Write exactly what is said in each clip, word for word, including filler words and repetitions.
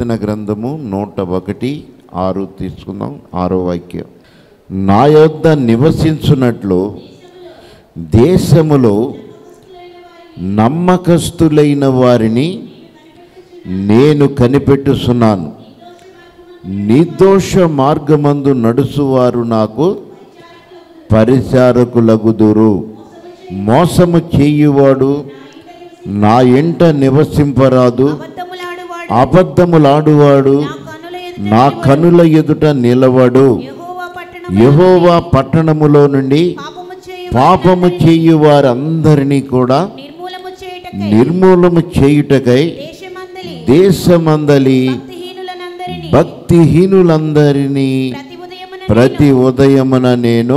కీర్తన గ్రంథము నూట ఒకటి ఆరు తీసుకుందాం. ఆరో వాక్యం. నా యొద్ద నివసించున్నట్లు దేశములో నమ్మకస్తులైన వారిని నేను కనిపెట్టుచున్నాను. నిర్దోష మార్గమందు నడుచువారు నాకు పరిచారకులగుదురు. మోసము చేయువాడు నా ఎంట నివసింపరాదు. అబద్ధములాడువాడు నా కనుల ఎదుట నిలవడు. యెహోవా పట్టణములో నుండి పాపము చేయు వారందరినీ కూడా నిర్మూలము చేయుటకై దేశమందలి భక్తిహీనులందరినీ ప్రతి ఉదయమున నేను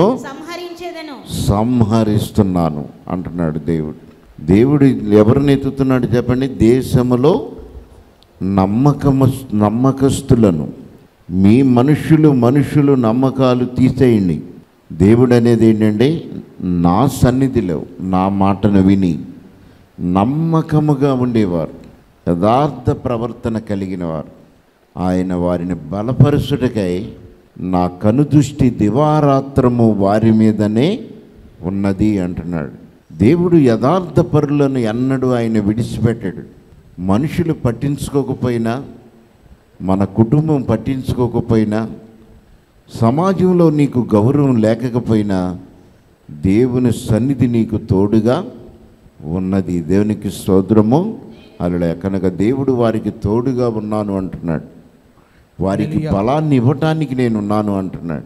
సంహరిస్తున్నాను అంటున్నాడు దేవుడు. దేవుడు ఎవరిని ఎత్తుతున్నాడు చెప్పండి? దేశములో నమ్మకము నమ్మకస్తులను. మీ మనుషులు మనుషులు నమ్మకాలు తీసేయండి. దేవుడు అనేది ఏంటంటే, నా సన్నిధిలో నా మాటను విని నమ్మకముగా ఉండేవారు, యథార్థ ప్రవర్తన కలిగిన వారు. ఆయన వారిని బలపరుచుటకై నా కనుదృష్టి దివారాత్రము వారి మీదనే ఉన్నది అంటున్నాడు. దేవుడు యథార్థ పరులను ఎన్నడూ ఆయన విడిచిపెట్టాడు. మనుషులు పట్టించుకోకపోయినా, మన కుటుంబం పట్టించుకోకపోయినా, సమాజంలో నీకు గౌరవం లేకపోయినా దేవుని సన్నిధి నీకు తోడుగా ఉన్నది. దేవునికి స్తోత్రము. అలా కనుక దేవుడు వారికి తోడుగా ఉన్నాను అంటున్నాడు. వారికి బలాన్ని ఇవ్వటానికి నేను ఉన్నాను అంటున్నాడు.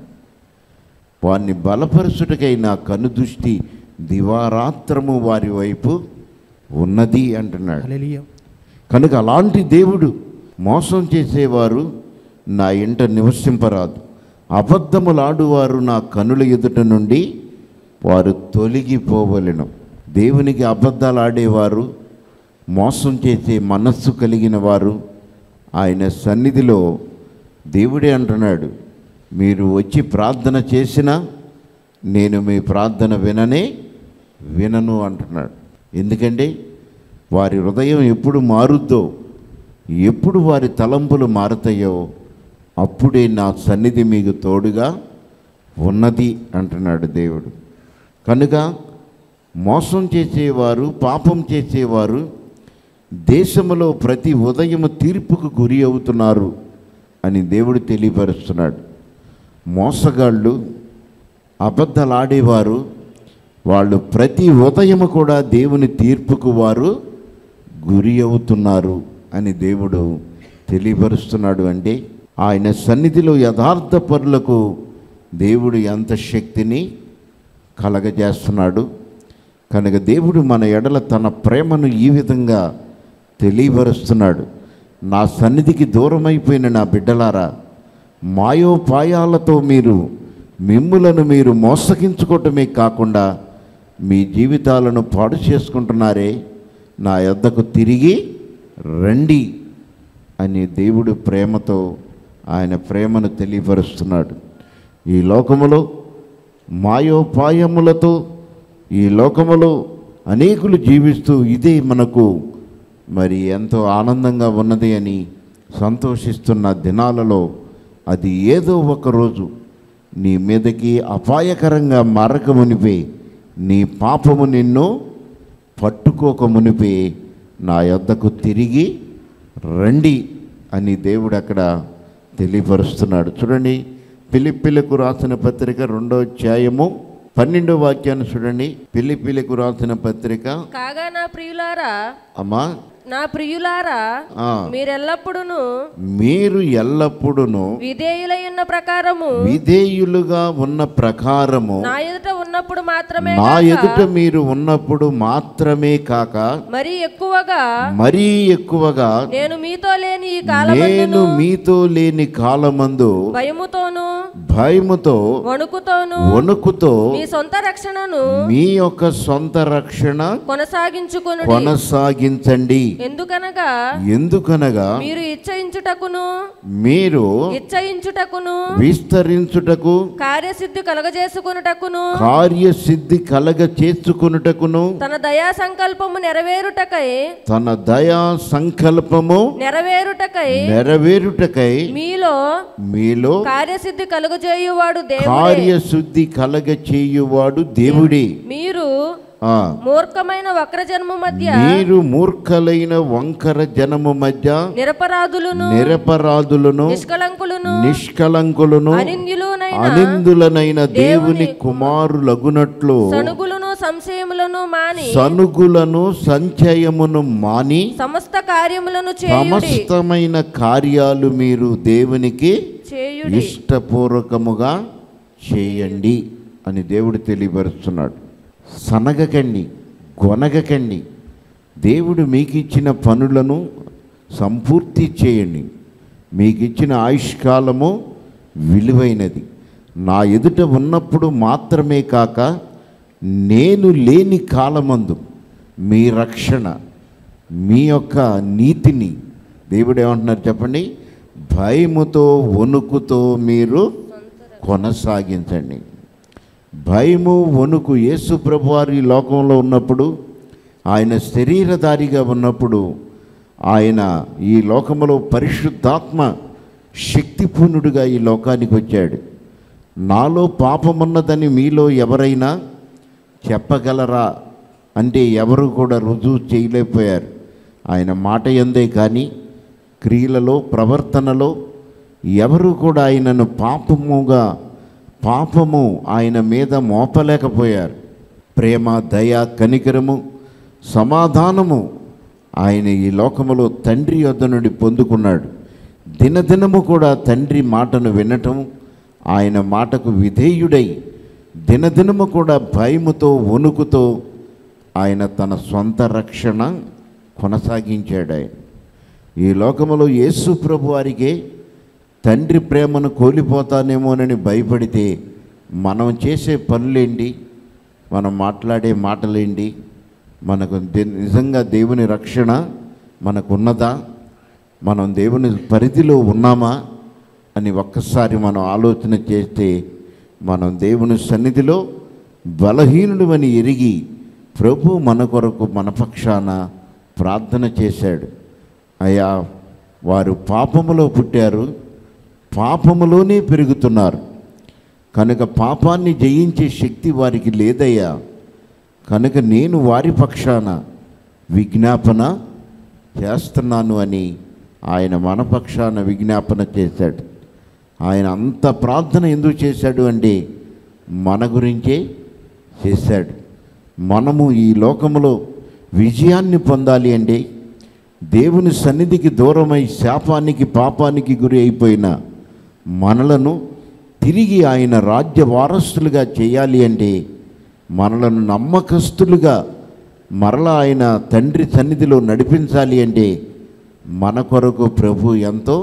వారిని బలపరచుటకై నా కనుదృష్టి దివారాత్రము వారి వైపు ఉన్నది అంటున్నాడు. కనుక అలాంటి దేవుడు మోసం చేసేవారు నా ఇంట నివసింపరాదు. అబద్ధములాడువారు నా కనుల ఎదుట నుండి వారు తొలగిపోవలెను. దేవునికి అబద్ధాలు ఆడేవారు, మోసం చేసే మనస్సు కలిగిన వారు ఆయన సన్నిధిలో దేవుడే అంటున్నాడు, మీరు వచ్చి ప్రార్థన చేసినా నేను మీ ప్రార్థన విననే వినను అంటున్నాడు. ఎందుకంటే వారి హృదయం ఎప్పుడు మారుద్దో, ఎప్పుడు వారి తలంపులు మారుతాయో అప్పుడే నా సన్నిధి మీకు తోడుగా ఉన్నది అంటున్నాడు దేవుడు. కనుక మోసం చేసేవారు, పాపం చేసేవారు దేశంలో ప్రతి ఉదయం తీర్పుకు గురి అవుతున్నారు అని దేవుడు తెలియపరుస్తున్నాడు. మోసగాళ్ళు, అబద్ధాలాడేవారు, వాళ్ళు ప్రతి ఉదయం కూడా దేవుని తీర్పుకు వారు గురి అవుతున్నారు అని దేవుడు తెలియపరుస్తున్నాడు. అంటే ఆయన సన్నిధిలో యథార్థ పరులకు దేవుడు ఎంత శక్తిని కలగజేస్తున్నాడు. కనుక దేవుడు మన ఎడల తన ప్రేమను ఈ విధంగా తెలియపరుస్తున్నాడు. నా సన్నిధికి దూరమైపోయిన నా బిడ్డలారా, మాయోపాయాలతో మీరు మిమ్ములను మీరు మోసగించుకోవటమే కాకుండా మీ జీవితాలను పాడు చేసుకుంటున్నారే, నా యొద్దకు తిరిగి రండి అని దేవుడు ప్రేమతో ఆయన ప్రేమను తెలియపరుస్తున్నాడు. ఈ లోకములో మాయోపాయములతో ఈ లోకములో అనేకులు జీవిస్తూ ఇదే మనకు మరి ఎంతో ఆనందంగా ఉన్నది అని సంతోషిస్తున్న దినాలలో అది ఏదో ఒకరోజు నీ మీదకి అపాయకరంగా మారక మునిపే, నీ పాపము నిన్ను పట్టుకోక మునిపే నా యొద్దకు తిరిగి రండి అని దేవుడు అక్కడ తెలియపరుస్తున్నాడు. చూడండి, ఫిలిప్పీలకు రాసిన పత్రిక రెండో అధ్యాయము పన్నెండో వాక్యాన్ని చూడండి. ఫిలిప్పీలకు రాసిన పత్రిక. కాగా నా ప్రియులారా, అమ్మా నా ప్రియులారా, మీరెల్లప్పుడును మీరు ఎల్లప్పుడును విధేయులై ఉన్న ప్రకారము విధేయులుగా ఉన్న ప్రకారము నా ఎదుట ఉన్నప్పుడు మాత్రమే నా ఎదుట మీరు ఉన్నప్పుడు మాత్రమే కాక మరీ ఎక్కువగా మరీ ఎక్కువగా నేను మీతో లేని ఈ కాలమందు నేను మీతో లేని కాలమందు భయముతోను భయముతో వణుకుతోను వణుకుతో మీ సొంత రక్షణను మీ యొక్క సొంత రక్షణ కొనసాగించుకొనుడి కొనసాగించండి. ఎందుకనగా ఎందుకనగా మీరు ఇచ్చయించుటకును మీరు ఇచ్చయించుటకును విస్తరించుటకు కార్యసిద్ధి కలగజేసుకొనుటకును కార్య కార్యసిద్ధి కలగ చేసుకొనుటకును తన దయా సంకల్పము నెరవేరుటకై తన దయా సంకల్పము నెరవేరుటకై నెరవేరుటకై మీలో మీలో కార్యసిద్ధి కలుగజేయువాడు దేవుడే. కార్యశుద్ధి కలగ చేయువాడు దేవుడే. మీరు ఆ మూర్ఖమైన వక్రజన్మ మధ్య మీరు మూర్ఖలైన వంకర జనము మధ్య నిరపరాధులను నిరపరాధులను నిష్కలంకులను నిష్కలంకులను అనింద్యులునైన అనిందులనైన దేవుని కుమారులగునట్లు సనుగులను సంశయములను మాని సనుగులను సంచయమును మాని సమస్త కార్యములను చేయుడి సమస్తమైన కార్యాలు మీరు దేవునికి చేయుడి ఇష్టపూర్వకముగా చేయండి అని దేవుడు తెలియపరుస్తున్నాడు. సనగకండి, గొనగకండి. దేవుడు మీకు ఇచ్చిన పనులను సంపూర్తి చేయండి. మీకు ఇచ్చిన ఆయుష్కాలము విలువైనది. నా ఎదుట ఉన్నప్పుడు మాత్రమే కాక నేను లేని కాలమందు మీ రక్షణ, మీ యొక్క నీతిని దేవుడు ఏమంటున్నారు చెప్పండి, భయముతో వణుకుతో మీరు కొనసాగించండి. భయము వణుకు యేసు ప్రభువారు ఈ లోకంలో ఉన్నప్పుడు, ఆయన శరీరధారిగా ఉన్నప్పుడు, ఆయన ఈ లోకములో పరిశుద్ధాత్మ శక్తిపూర్ణుడుగా ఈ లోకానికి వచ్చాడు. నాలో పాపమున్నదని మీలో ఎవరైనా చెప్పగలరా అంటే ఎవరు కూడా రుజువు చేయలేకపోయారు. ఆయన మాట యందే కానీ క్రియలలో ప్రవర్తనలో ఎవరు కూడా ఆయనను పాపముగా పాపము ఆయన మీద మోపలేకపోయారు. ప్రేమ, దయ, కనికరము, సమాధానము ఆయన ఈ లోకములో తండ్రి యొద్ద నుండి పొందుకున్నాడు. దినదినము కూడా తండ్రి మాటను వినటం, ఆయన మాటకు విధేయుడై దినదినము కూడా భయముతో వణుకుతో ఆయన తన సొంత రక్షణ కొనసాగించాడు. ఆయన ఈ లోకములో యేసు ప్రభు వారికే తండ్రి ప్రేమను కోల్పోతానేమోనని భయపడితే మనం చేసే పనులేంటి, మనం మాట్లాడే మాటలేంటి, మనకు నిజంగా దేవుని రక్షణ మనకున్నదా, మనం దేవుని పరిధిలో ఉన్నామా అని ఒక్కసారి మనం ఆలోచన చేస్తే మనం దేవుని సన్నిధిలో బలహీనుడు అని ఎరిగి ప్రభు మన కొరకు మన పక్షాన ప్రార్థన చేశాడు. అయ్యా, వారు పాపములో పుట్టారు, పాపములోనే పెరుగుతున్నారు కనుక పాపాన్ని జయించే శక్తి వారికి లేదయ్యా, కనుక నేను వారి పక్షాన విజ్ఞాపన చేస్తున్నాను అని ఆయన మన పక్షాన విజ్ఞాపన చేశాడు. ఆయన అంత ప్రార్థన ఎందుకు చేశాడు అంటే మన గురించే చేశాడు. మనము ఈ లోకములో విజయాన్ని పొందాలి అంటే దేవుని సన్నిధికి దూరమై శాపానికి పాపానికి గురి అయిపోయిన మనలను తిరిగి ఆయన రాజ్య వారసులుగా చేయాలి అంటే మనలను నమ్మకస్తులుగా మరలా ఆయన తండ్రి సన్నిధిలో నడిపించాలి అంటే మన కొరకు ప్రభు ఎంతో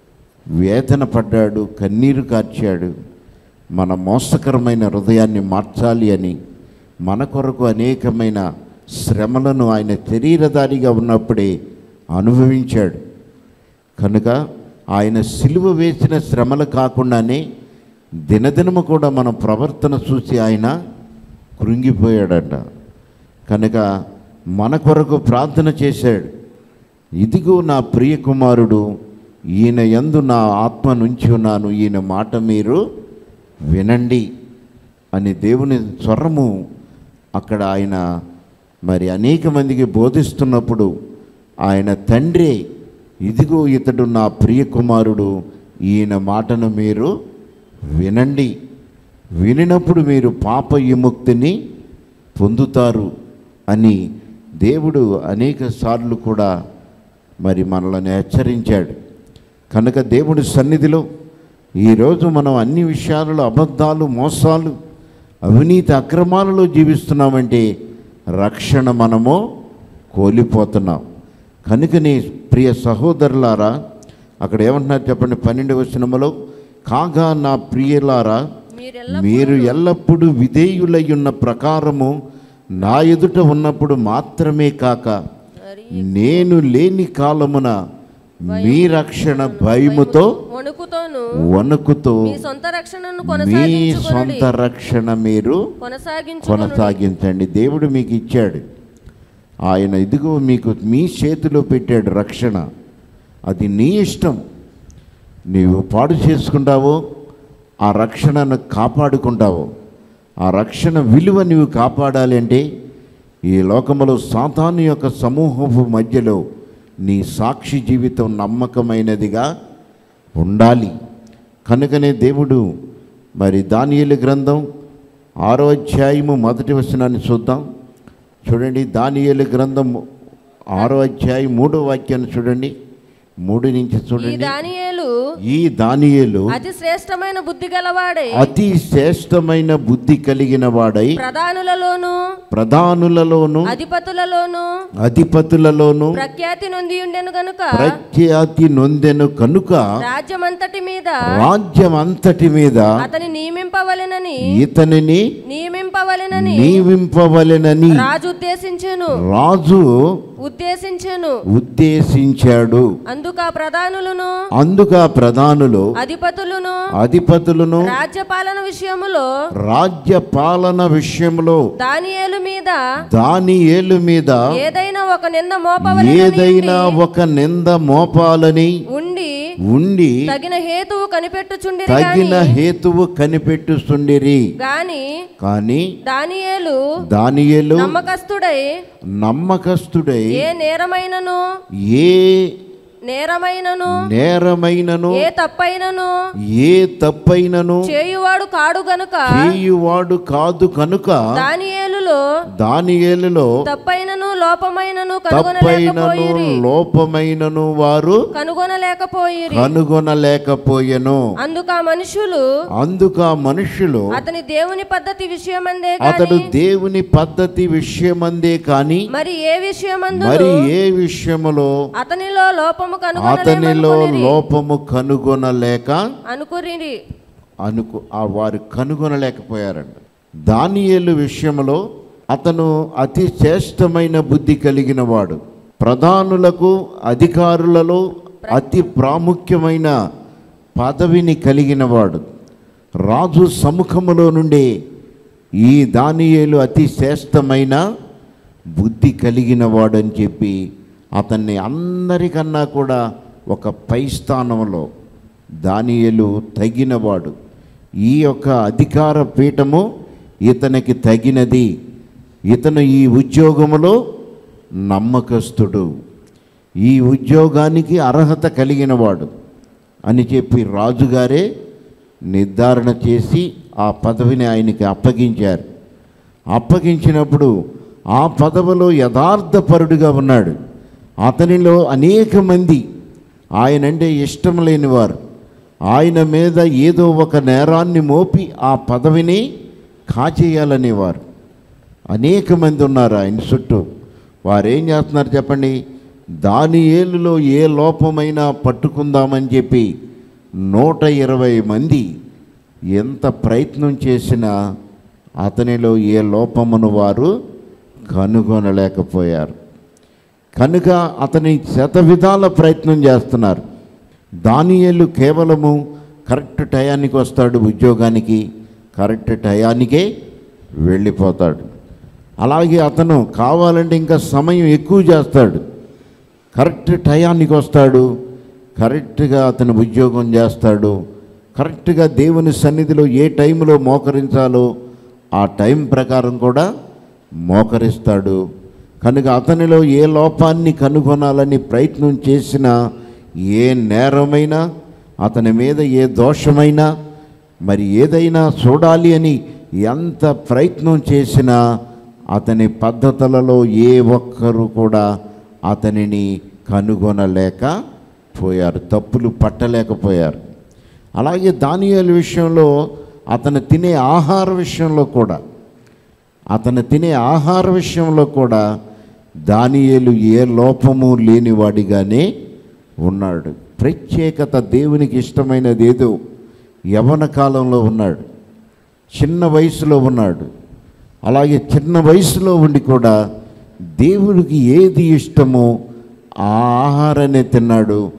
వేదన పడ్డాడు, కన్నీరు కార్చాడు. మన మోసకరమైన హృదయాన్ని మార్చాలి అని మన కొరకు అనేకమైన శ్రమలను ఆయన శరీరధారిగా ఉన్నప్పుడే అనుభవించాడు. కనుక ఆయన సిలువ వేసిన శ్రమలు కాకుండానే దినదినము కూడా మన ప్రవర్తన చూసి ఆయన కృంగిపోయాడట. కనుక మన కొరకు ప్రార్థన చేశాడు. ఇదిగో నా ప్రియ కుమారుడు, ఈయన యందు నా ఆత్మ నుంచి ఉన్నాను, ఈయన మాట మీరు వినండి అని దేవుని స్వరము అక్కడ ఆయన మరి అనేక మందికి బోధిస్తున్నప్పుడు ఆయన తండ్రి, ఇదిగో ఇతడు నా ప్రియ కుమారుడు, ఈయన మాటను మీరు వినండి, వినినప్పుడు మీరు పాప విముక్తిని పొందుతారు అని దేవుడు అనేక సార్లు కూడా మరి మనల్ని హెచ్చరించాడు. కనుక దేవుడి సన్నిధిలో ఈరోజు మనం అన్ని విషయాలలో అబద్ధాలు, మోసాలు, అవినీతి, అక్రమాలలో జీవిస్తున్నామంటే రక్షణ మనము కోల్పోతున్నాం. కనుకని ప్రియ సహోదరులారా, అక్కడ ఏమంటున్నారు చెప్పండి, పన్నెండవ వచనములో, కాగా నా ప్రియులారా, మీరు ఎల్లప్పుడూ విధేయులై ఉన్న ప్రకారము నా ఎదుట ఉన్నప్పుడు మాత్రమే కాక నేను లేని కాలమున మీ రక్షణ భయముతో వణుకుతోను వణుకుతో మీ సొంత రక్షణను మీ కొనసాగించుకొనుడి. సొంత రక్షణ మీరు కొనసాగించుకొనుడి. కొనసాగించండి. దేవుడు మీకు ఇచ్చాడు. ఆయన ఇదిగో మీకు మీ చేతిలో పెట్టాడు రక్షణ. అది నీ ఇష్టం. నీవు పాడు చేసుకుంటావో ఆ రక్షణను కాపాడుకుంటావో. ఆ రక్షణ విలువ నీవు కాపాడాలి అంటే ఈ లోకములో సాతాను యొక్క సమూహపు మధ్యలో నీ సాక్షి జీవితం నమ్మకమైనదిగా ఉండాలి. కనుకనే దేవుడు మరి దానియేలు గ్రంథం ఆరో అధ్యాయము మొదటి వచనాన్ని చూద్దాం. చూడండి, దానియేలు గ్రంథం ఆరో అధ్యాయం మూడో వాక్యాన్ని చూడండి. మూడు నుంచి ఈ చూడండి. దానియేలు ఈ దానియేలు అతి శ్రేష్టమైన బుద్ధి గలవాడై అతి శ్రేష్టమైన బుద్ధి కలిగిన వాడై ప్రధానులలోను ప్రధానులలోను అధిపతులలోను అధిపతులలోను ప్రఖ్యాతి నొంది ఉండెను గనుక ప్రఖ్యాతి నొందెను కనుక రాజ్యమంతటి మీద రాజ్యం అంతటి మీద అతని నియమింపవలెనని ఇతనిని నియమింపవలెనని నియమింపవలెనని రాజు ఉద్దేశించెను రాజు ఉద్దేశించెను ఉద్దేశించాడు. అందుకు ఆ ప్రధానులను అందుకు ఆ ప్రధానులు అధిపతులను అధిపతులను రాజ్యపాలన విషయములో రాజ్య పాలన విషయంలో దానియేలు మీద దానియేలు మీద ఏదైనా ఒక నింద మోపవలెనని ఏదైనా ఒక నింద మోపాలని ఉండి ఉండి తగిన హేతువు కనిపెట్టుచుండిరి తగిన హేతువు కనిపెట్టుచుండిరి. గాని కానీ దానియేలు దానియేలు నమ్మకస్తుడై నమ్మకస్తుడై ఏ నేరమైనను ఏ నేరమైనను నేరమైనను ఏ తప్పైనను ఏ తప్పైనను చేయువాడు కాడు గనుక చేయువాడు కాదు కనుక దానియేలులో దానియేలులో తప్పైనను లోపమైనను తప్పైనను కనుగొనలేకపోయిరి లోపమైనను వారు కనుగొనలేకపోయిరి కనుగొనలేకపోయెను. అందుకు ఆ మనుషులు అందుకు ఆ మనుషులు అతని దేవుని పద్ధతి విషయమందే అతడు గాని దేవుని పద్ధతి విషయమందే కాని మరి ఏ విషయమందు మరి ఏ విషయములో అతనిలో లోపము అతనిలో కనుగొనలేమనుకొనిరి లోపము కనుగొనలేక అనుకురిరి అనుకు ఆ వారు కనుగొనలేకపోయారండి. దానియేలు విషయంలో అతను అతి శ్రేష్టమైన బుద్ధి కలిగిన వాడు. ప్రధానులకు అధికారులలో అతి ప్రాముఖ్యమైన పదవిని కలిగిన వాడు. రాజు సముఖములో నుండి ఈ దానియేలు అతి శ్రేష్టమైన బుద్ధి కలిగిన వాడు అని చెప్పి అతన్ని అందరికన్నా కూడా ఒక పై స్థానంలో దానియేలు తగినవాడు. ఈ యొక్క అధికార పీఠము ఇతనికి తగినది. ఇతను ఈ ఉద్యోగములో నమ్మకస్తుడు, ఈ ఉద్యోగానికి అర్హత కలిగినవాడు అని చెప్పి రాజుగారే నిర్ధారణ చేసి ఆ పదవిని ఆయనకి అప్పగించారు. అప్పగించినప్పుడు ఆ పదవిలో యథార్థపరుడుగా ఉన్నాడు. అతనిలో అనేక మంది ఆయనంటే ఇష్టం లేనివారు ఆయన మీద ఏదో ఒక నేరాన్ని మోపి ఆ పదవిని కాచేయాలనేవారు అనేక మంది ఉన్నారు ఆయన చుట్టూ. వారు ఏం చేస్తున్నారు చెప్పండి? దానియేలులో ఏ లోపమైనా పట్టుకుందామని చెప్పి నూట ఇరవై మంది ఎంత ప్రయత్నం చేసినా అతనిలో ఏ లోపమును వారు కనుగొనలేకపోయారు. కనుక అతని శతవిధాల ప్రయత్నం చేస్తున్నారు. దానియేలు కేవలము కరెక్ట్ టయానికి వస్తాడు ఉద్యోగానికి, కరెక్ట్ టయానికే వెళ్ళిపోతాడు. అలాగే అతను కావాలంటే ఇంకా సమయం ఎక్కువ చేస్తాడు. కరెక్ట్ టయానికి వస్తాడు, కరెక్ట్గా అతను ఉద్యోగం చేస్తాడు. కరెక్ట్గా దేవుని సన్నిధిలో ఏ టైంలో మోకరించాలో ఆ టైం ప్రకారం కూడా మోకరిస్తాడు. కనుక అతనిలో ఏ లోపాన్ని కనుగొనాలని ప్రయత్నం చేసినా, ఏ నేరమైనా, అతని మీద ఏ దోషమైనా, మరి ఏదైనా చూడాలి అని ఎంత ప్రయత్నం చేసినా అతని పద్ధతులలో ఏ ఒక్కరు కూడా అతనిని కనుగొనలేకపోయారు, తప్పులు పట్టలేకపోయారు. అలాగే దానియేలు విషయంలో అతను తినే ఆహార విషయంలో కూడా అతను తినే ఆహార విషయంలో కూడా దానియేలు ఏ లోపము లేనివాడిగానే ఉన్నాడు. ప్రత్యేకత, దేవునికి ఇష్టమైనది ఏదో యవ్వన కాలంలో ఉన్నాడు, చిన్న వయసులో ఉన్నాడు. అలాగే చిన్న వయసులో ఉండి కూడా దేవుడికి ఏది ఇష్టమో ఆ ఆహారాన్ని తిన్నాడు.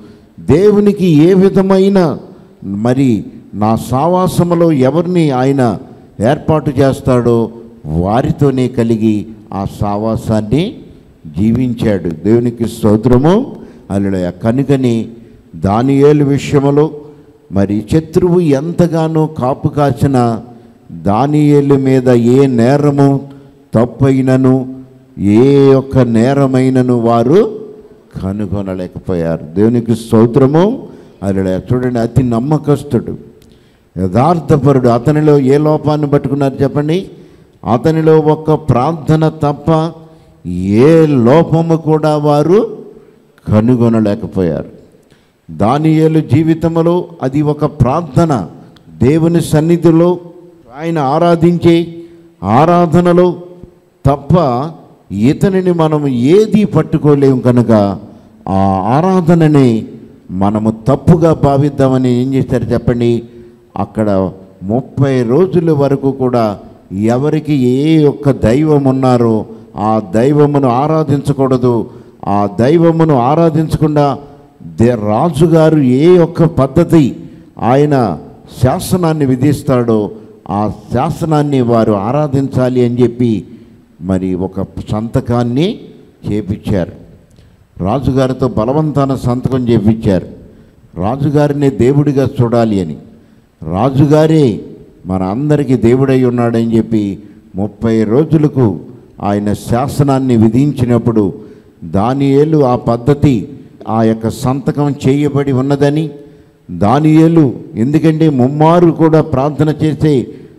దేవునికి ఏ విధమైన మరి నా సావాసములో ఎవరిని ఆయన ఏర్పాటు చేస్తాడో వారితోనే కలిగి ఆ సావాసాన్ని జీవించాడు. దేవునికి స్తోత్రము. హల్లెలూయా. కనుకని దానియేలు విషయములో మరి శత్రువు ఎంతగానో కాపు కాచిన దానియేలు మీద ఏ నేరము తప్పైనను ఏ ఒక్క నేరమైనను వారు కనుగొనలేకపోయారు. దేవునికి స్తోత్రము. హల్లెలూయా. చూడండి, అతి నమ్మకస్తుడు, యథార్థపరుడు. అతనిలో ఏ లోపాన్ని పట్టుకున్నారు చెప్పండి? అతనిలో ఒక్క ప్రార్థన తప్ప ఏ లోపము కూడా వారు కనుగొనలేకపోయారు. దానియేలు జీవితంలో అది ఒక ప్రార్థన. దేవుని సన్నిధిలో ఆయన ఆరాధించే ఆరాధనలో తప్ప ఇతనిని మనం ఏది పట్టుకోలేము. కనుక ఆ ఆరాధనని మనము తప్పుగా భావిద్దామని ఏం చేశారు చెప్పండి? అక్కడ ముప్పై రోజుల వరకు కూడా ఎవరికి ఏ ఒక్క దైవం ఉన్నారో ఆ దైవమును ఆరాధించకూడదు. ఆ దైవమును ఆరాధించకుండా దే రాజుగారు ఏ ఒక్క పద్ధతి ఆయన శాసనాన్ని విధిస్తాడో ఆ శాసనాన్ని వారు ఆరాధించాలి అని చెప్పి మరి ఒక సంతకాన్ని చేపించారు. రాజుగారితో బలవంతాన సంతకం చేపించారు. రాజుగారిని దేవుడిగా చూడాలి అని. రాజుగారే మన అందరికీ దేవుడై ఉన్నాడని చెప్పి ముప్పై రోజులకు ఆయన శాసనాన్ని విధించినప్పుడు దానియేలు ఆ పద్ధతి ఆ యొక్క సంతకం చేయబడి ఉన్నదని, దానియేలు ఎందుకంటే ముమ్మారు కూడా ప్రార్థన చేసే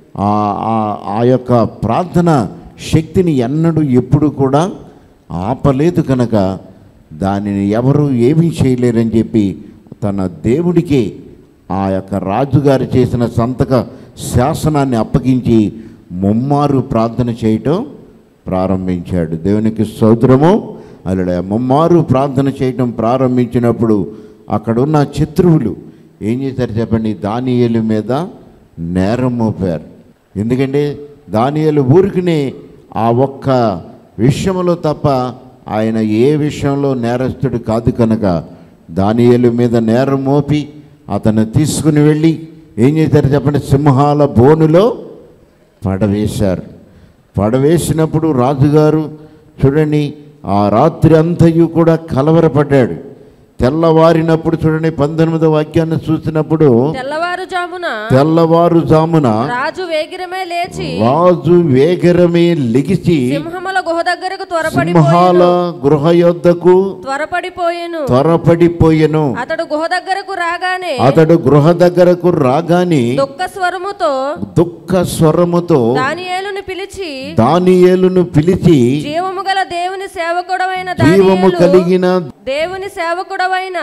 ఆ యొక్క ప్రార్థన శక్తిని ఎన్నడూ ఎప్పుడు కూడా ఆపలేదు. కనుక దానిని ఎవరు ఏమీ చేయలేరని చెప్పి తన దేవుడికే ఆ యొక్క రాజుగారు చేసిన సంతక శాసనాన్ని అప్పగించి ముమ్మారు ప్రార్థన చేయటం ప్రారంభించాడు. దేవునికి స్తోత్రము. అలా ముమ్మారు ప్రార్థన చేయటం ప్రారంభించినప్పుడు అక్కడున్న శత్రువులు ఏం చేశారు చెప్పండి? దానియేలు మీద నేరం మోపారు. ఎందుకంటే దానియేలు ఊరికినే ఆ ఒక్క విషయంలో తప్ప ఆయన ఏ విషయంలో నేరస్తుడు కాదు. కనుక దానియేలు మీద నేరం మోపి అతను తీసుకుని వెళ్ళి ఏం చేశారు చెప్పండి? సింహాల బోనులో పడవేశారు. పడవేసినప్పుడు రాజుగారు చూడండి ఆ రాత్రి అంతయు కూడా కలవరపడ్డాడు. తెల్లవారినప్పుడు చూడండి పంతొమ్మిదో వాక్యాన్ని చూసినప్పుడు తెల్లవారుజామున తెల్లవారుజామున రాజు వేగిరమే లేచి రాజు వేగరమే లెగిసి సింహముల గుహ దగ్గరకు త్వరపడి సింహాల గృహ యొద్దకు త్వరపడిపోయెను త్వరపడిపోయెను. అతడు గుహ దగ్గరకు రాగానే అతడు గృహ దగ్గరకు రాగానే దుఃఖ స్వరముతో దుఃఖ స్వరముతో దానియేలును పిలిచి దానియేలును పిలిచి జీవము గల దేవుని సేవకుడవైన జీవము కలిగిన దేవుని సేవకుడవైన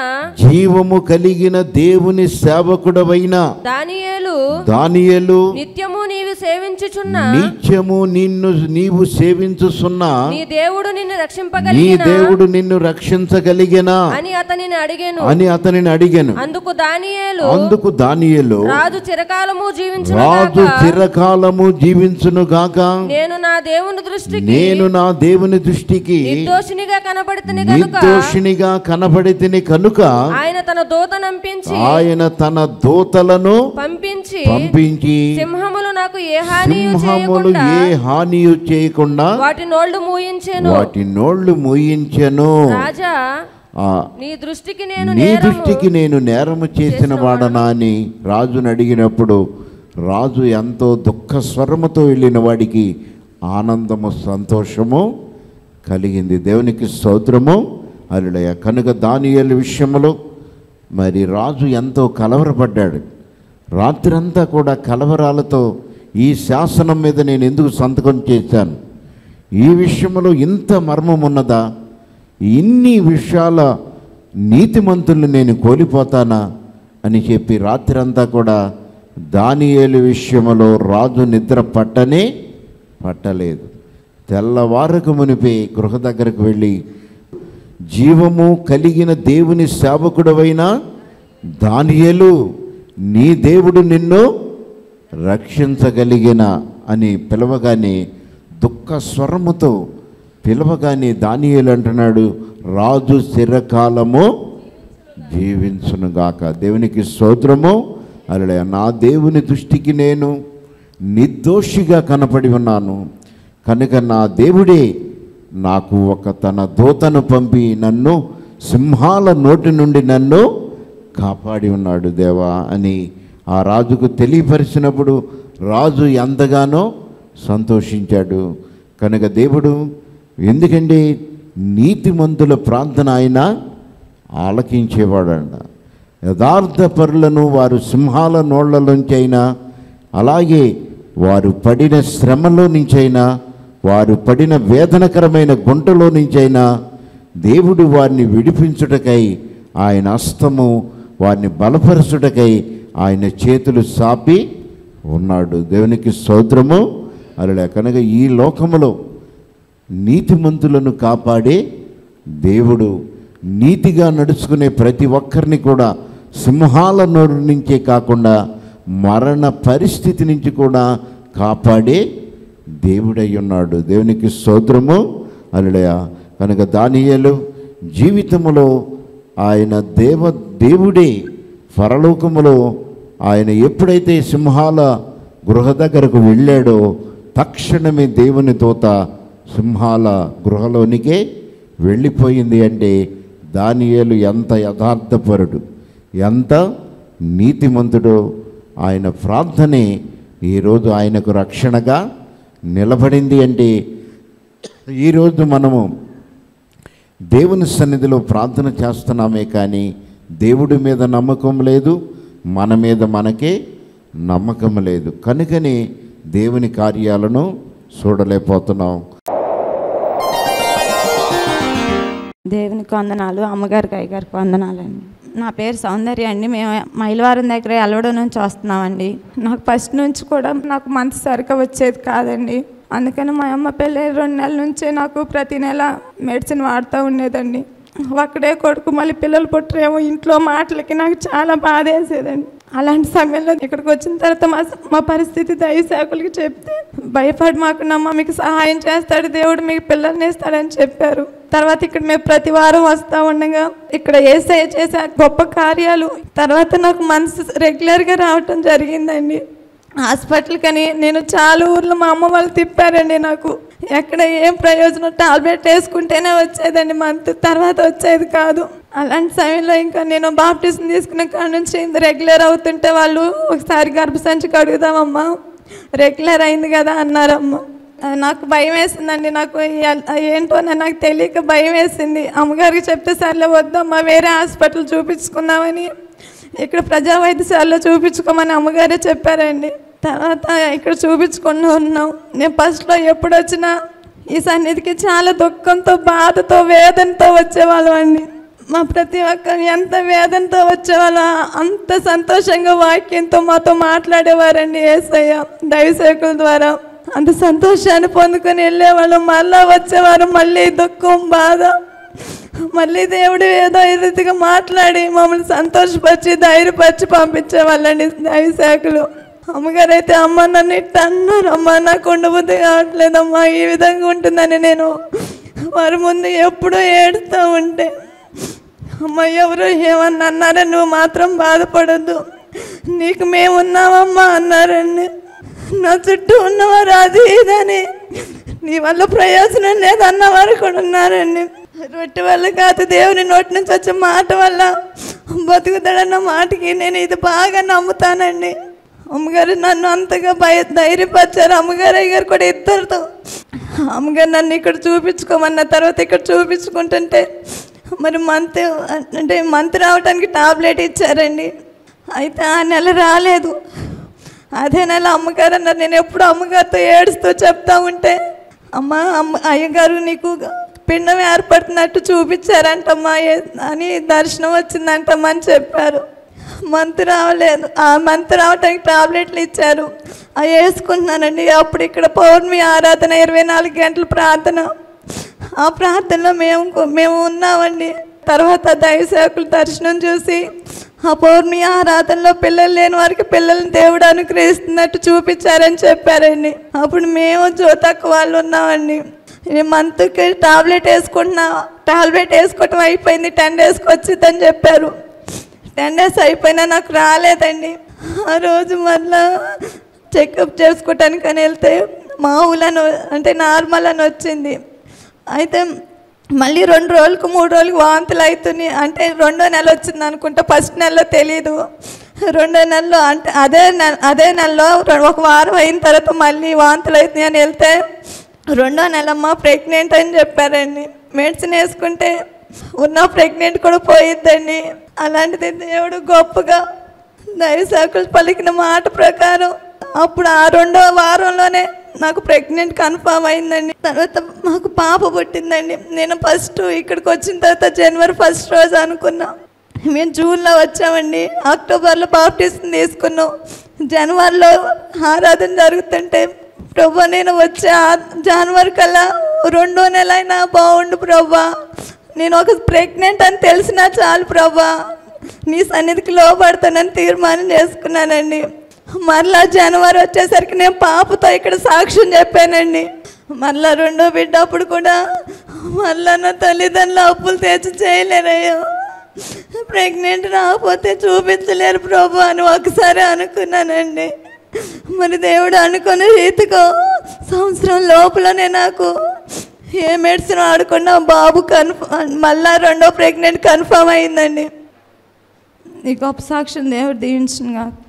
జీవము కలిగిన దేవుని సేవకుడవైన దానియేలు దానియేలు నిత్యము నీవు సేవించుచున్న నిత్యము నిన్ను నీవు సేవించుచున్న నీ దేవుడు నిన్ను నీ రక్షింపగలిగిన దేవుడు నిన్ను రక్షించగలిగిన అని అతనిని అడిగెను అని అతనిని అడిగాను. అందుకు దానియేలు అందుకు దానియేలు రాజు చిరకాలము జీవించును రాజు గాక చిరకాలము జీవించును గాక నేను నా దేవుని దృష్టికి నేను నా దేవుని దృష్టికి నిర్దోషినిగా కనబడితిని గనుక నిర్దోషినిగా కనబడితిని కనుక ఆయన తన దూతనంపించి ఆయన తన దూతలను పంపించి పంపించి సింహములు నాకు ఏ హానియు సింహములు చేయకుండా ఏ హానియు చేయకుండా వాటి నోళ్లు మూయించెను వాటి నోళ్లు మూయించెను. రాజా ఆ నీ దృష్టికి నేను నీ నేరము దృష్టికి నేను నేరము చేసిన వాడనా అని రాజును అడిగినప్పుడు రాజు ఎంతో దుఃఖ స్వరముతో వెళ్ళిన వాడికి ఆనందము సంతోషము కలిగింది. దేవునికి స్తోత్రము. హల్లెలూయా. కనుక దానియేలు విషయంలో మరి రాజు ఎంతో కలవరపడ్డాడు. రాత్రంతా కూడా కలవరాలతో ఈ శాసనం మీద నేను ఎందుకు సంతకం చేశాను, ఈ విషయంలో ఇంత మర్మం ఉన్నదా, ఇన్ని విషయాల నీతిమంతుల్ని నేను కోల్పోతానా అని చెప్పి రాత్రంతా కూడా దానియేలు విషయంలో రాజు నిద్ర పట్టనే పట్టలేదు. తెల్లవారకు మునిపే గృహ దగ్గరకు వెళ్ళి జీవము కలిగిన దేవుని సేవకుడవైన దానియేలు నీ దేవుడు నిన్ను రక్షించగలిగిన అని పిలవగానే దుఃఖ స్వరముతో పిలవగానే దానియేలు అంటున్నాడు రాజు చిరకాలము జీవించునుగాక. దేవునికి స్తోత్రము. హల్లెలూయా. నా దేవుని దృష్టికి నేను నిర్దోషిగా కనపడి ఉన్నాను కనుక నా దేవుడే నాకు ఒక తన దూతను పంపి నన్ను సింహాల నోటి నుండి నన్ను కాపాడి ఉన్నాడు దేవా అని ఆ రాజుకు తెలియపరిచినప్పుడు రాజు ఎంతగానో సంతోషించాడు. కనుక దేవుడు ఎందుకంటే నీతిమంతుల ప్రార్థన ఆయన ఆలకించేవాడంట. యథార్థ పరులను వారు సింహాల నోళ్లలోంచైనా అలాగే వారు పడిన శ్రమలో నుంచైనా వారు పడిన వేదనకరమైన గుంటలో నుంచైనా దేవుడు వారిని విడిపించుటకై ఆయన హస్తము వారిని బలపరచుటకై ఆయన చేతులు సాపి ఉన్నాడు. దేవునికి స్తోత్రము. అలా కనుక ఈ లోకములో నీతిమంతులను కాపాడే దేవుడు నీతిగా నడుచుకునే ప్రతి ఒక్కరిని కూడా సింహాల నోరు నుంచే కాకుండా మరణ పరిస్థితి నుంచి కూడా కాపాడే దేవుడై ఉన్నాడు. దేవునికి స్తోత్రము. హల్లెలూయా. కనుక దానియేలు జీవితములో ఆయన దేవ దేవుడే పరలోకములో ఆయన ఎప్పుడైతే సింహాల గృహ దగ్గరకు వెళ్ళాడో తక్షణమే దేవుని దూత సింహాల గృహలోనికే వెళ్ళిపోయింది. అంటే దానియేలు ఎంత యథార్థపరుడు, ఎంత నీతిమంతుడో ఆయన ప్రార్థనే ఈరోజు ఆయనకు రక్షణగా నిలబడింది. అంటే ఈరోజు మనము దేవుని సన్నిధిలో ప్రార్థన చేస్తున్నామే కానీ దేవుడి మీద నమ్మకం లేదు, మన మీద మనకే నమ్మకం లేదు. కనుకనే దేవుని కార్యాలను చూడలేకపోతున్నాం. దేవునికి వందనాలు, అమ్మగారికి అయ్యగారికి వందనాలండి. నా పేరు సౌందర్య అండి. మేము మైలవారం దగ్గర ఎలవడం నుంచి వస్తున్నామండి. నాకు ఫస్ట్ నుంచి కూడా నాకు మంత్ సరిగ్గా వచ్చేది కాదండి. అందుకని మా అమ్మ పెళ్ళి రెండు నెలల నుంచే నాకు ప్రతి నెల మెడిసిన్ వాడుతూ ఉండేదండి. ఒక్కడే కొడుకు మళ్ళీ పిల్లలు పుట్టరేమో ఇంట్లో మాటలకి నాకు చాలా బాధ వేసేదండి. అలాంటి సమయంలో ఇక్కడికి వచ్చిన తర్వాత మా మా పరిస్థితి దైవసేవకులకి చెప్తే భయపడి మాకు నమ్మ మీకు సహాయం చేస్తాడు దేవుడు, మీకు పిల్లల్ని ఇస్తాడని చెప్పారు. తర్వాత ఇక్కడ మేము ప్రతి వారం వస్తూ ఉండగా ఇక్కడ యేసయ్య చేసే గొప్ప కార్యాలు తర్వాత నాకు మనసు రెగ్యులర్గా రావటం జరిగిందండి. హాస్పిటల్ కని నేను చాలా ఊర్లో మా అమ్మ వాళ్ళు తిప్పారండి. నాకు ఎక్కడ ఏం ప్రయోజనం, టాబ్లెట్ వేసుకుంటేనే వచ్చేదండి, మంత్ తర్వాత వచ్చేది కాదు. అలాంటి సమయంలో ఇంకా నేను బాప్టిజం తీసుకున్న కాడ నుంచి రెగ్యులర్ అవుతుంటే వాళ్ళు ఒకసారి గర్భసంచికి అడుగుదామమ్మా, రెగ్యులర్ అయింది కదా అన్నారమ్మ. నాకు భయం వేసిందండి. నాకు ఏంటో నాకు తెలియక భయం వేసింది. అమ్మగారికి చెప్తే సర్లే వద్దమ్మా వేరే హాస్పిటల్ చూపించుకుందామని ఇక్కడ ప్రజా వైద్యశాలలో చూపించుకోమని అమ్మగారే చెప్పారండి. తర్వాత ఇక్కడ చూపించుకుంటూ ఉన్నాం. నేను ఫస్ట్లో ఎప్పుడు వచ్చినా ఈ సన్నిధికి చాలా దుఃఖంతో బాధతో వేదనతో వచ్చేవాళ్ళం అండి. మా ప్రతి ఒక్కరు ఎంత వేదనతో వచ్చేవాళ్ళ అంత సంతోషంగా వాక్యంతో మాతో మాట్లాడేవారండి యేసయ్య దైవసేవకుల ద్వారా. అంత సంతోషాన్ని పొందుకొని వెళ్ళేవాళ్ళం. మళ్ళా వచ్చేవారు మళ్ళీ దుఃఖం బాధ, మళ్ళీ దేవుడు ఏదో రీతిగా మాట్లాడి మమ్మల్ని సంతోషపరిచి ధైర్యపరిచి పంపించేవాళ్ళండి దైవసేవకులు. అమ్మగారు అయితే అమ్మ నన్ను ఇట్ట అన్నారు, అమ్మ నాకు ఉండబుద్ధి కావట్లేదమ్మా ఈ విధంగా ఉంటుందని నేను వారి ముందు ఎప్పుడూ ఏడుస్తూ ఉంటే అమ్మ ఎవరు ఏమన్నా అన్నారా, నువ్వు మాత్రం బాధపడద్దు నీకు మేమున్నామమ్మా అన్నారండి. నా చుట్టూ ఉన్నవారు అది ఇదని నీ వల్ల ప్రయోజనం లేదన్నవారు కూడా ఉన్నారండి. రొట్టె వల్ల కాదు దేవుని నోటి నుంచి వచ్చే మాట వల్ల బతుకుతాడన్న మాటకి నేను ఇది బాగా నమ్ముతానండి. అమ్మగారు నన్ను అంతగా భయ ధైర్యపరిచారు. అమ్మగారు అయ్యగారు కూడా ఇద్దరితో అమ్మగారు నన్ను ఇక్కడ చూపించుకోమన్న తర్వాత ఇక్కడ చూపించుకుంటుంటే మరి మంత్ అంటే మంత్ రావడానికి టాబ్లెట్ ఇచ్చారండి. అయితే ఆ నెల రాలేదు. అదే నెల అమ్మగారు అన్నారు. నేను ఎప్పుడు అమ్మగారితో ఏడుస్తూ చెప్తా ఉంటే అమ్మ అమ్మ అయ్యగారు నీకు పిండం ఏర్పడుతున్నట్టు చూపించారంటమ్మా అని దర్శనం వచ్చిందంటమ్మా అని చెప్పారు. మంత్ రావలేదు. ఆ మంత్ రావటానికి టాబ్లెట్లు ఇచ్చారు, అవి వేసుకుంటున్నానండి. అప్పుడు ఇక్కడ పౌర్ణమి ఆరాధన ఇరవై నాలుగు గంటల ప్రార్థన, ఆ ప్రార్థనలో మేము మేము ఉన్నామండి. తర్వాత దైవసేవకులు దర్శనం చూసి ఆ పౌర్ణమి ఆరాధనలో పిల్లలు లేని వారికి పిల్లల్ని దేవుడు అనుగ్రహిస్తున్నట్టు చూపించారని చెప్పారండి. అప్పుడు మేము జ్యోతక్క వాళ్ళు ఉన్నామండి. నేను మంత్కి టాబ్లెట్ వేసుకుంటున్నా, టాబ్లెట్ వేసుకోవటం అయిపోయింది, టెన్ డేస్కి వచ్చిందని చెప్పారు. టెన్ డేస్ అయిపోయినా నాకు రాలేదండి. ఆ రోజు మళ్ళా చెకప్ చేసుకోవటానికి అని వెళ్తే మామూలని అంటే నార్మల్ అని వచ్చింది. అయితే మళ్ళీ రెండు రోజులకు మూడు రోజులకు వాంతులు అవుతున్నాయి. అంటే రెండో నెల వచ్చింది అనుకుంటా, ఫస్ట్ నెలలో తెలీదు. రెండో నెలలో అంటే అదే నెల అదే నెలలో ఒక వారం అయిన తర్వాత మళ్ళీ వాంతులు అవుతున్నాయి అని వెళ్తే రెండో నెలమ్మ ప్రెగ్నెంట్ అని చెప్పారండి. మెడిసిన్ వేసుకుంటే ఉన్న ప్రెగ్నెంట్ కూడా పోయిద్దండి. అలాంటిది దేవుడు గొప్పగా దైవసేవకులు పలికిన మాట ప్రకారం అప్పుడు ఆ రెండో వారంలోనే నాకు ప్రెగ్నెంట్ కన్ఫర్మ్ అయిందండి. తర్వాత మాకు పాప పుట్టిందండి. నేను ఫస్ట్ ఇక్కడికి వచ్చిన తర్వాత జనవరి ఫస్ట్ రోజు అనుకున్నా. మేము జూన్లో వచ్చామండి, అక్టోబర్లో బాప్టిజం తీసుకున్నాం. జనవరిలో ఆరాధన జరుగుతుంటే ప్రభా నేను వచ్చే జనవరి కల్లా రెండో నెల అయినా బాగుండు ప్రభా, నేను ఒక ప్రెగ్నెంట్ అని తెలిసినా చాలు ప్రభా, నీ సన్నిధికి లోపడతానని తీర్మానం చేసుకున్నానండి. మరలా జనవరి వచ్చేసరికి నేను పాపతో ఇక్కడ సాక్ష్యం చెప్పానండి. మరలా రెండో బిడ్డ అప్పుడు కూడా మరలా నా తల్లిదండ్రులు అప్పులు తెచ్చి చేయలేరయ్యో, ప్రెగ్నెంట్ రాకపోతే చూపించలేరు ప్రభు అని ఒకసారి అనుకున్నానండి. మరి దేవుడు అనుకున్న రీతిగా సంవత్సరం లోపలనే నాకు ఏ మెడిసిన్ ఆడకుండా బాబు కన్ఫర్మ్ మళ్ళా రెండో ప్రెగ్నెంట్ కన్ఫర్మ్ అయిందండి. ఈ గొప్ప సాక్ష్యం దేవుడు దీవించునుగా.